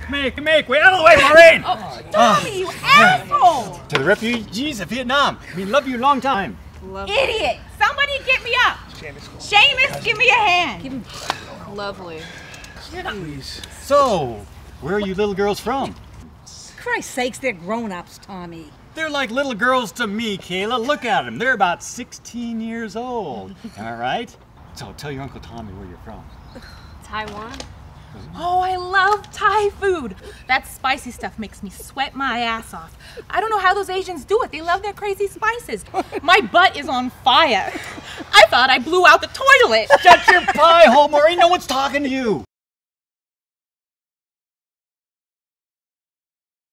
Make way out of the way, Maureen! Oh, Tommy, you asshole! To the refugees of Vietnam. We love you long time. Idiot! Somebody get me up! Seamus, give me a hand! Lovely. So, where are you little girls from? Christ's sakes, they're grown-ups, Tommy. They're like little girls to me, Kayla. Look at them. They're about 16 years old. Am I right? So tell your Uncle Tommy where you're from. Taiwan? Oh, I love Thai food. That spicy stuff makes me sweat my ass off. I don't know how those Asians do it. They love their crazy spices. My butt is on fire. I thought I blew out the toilet. Shut your pie hole, Maureen. No one's talking to you.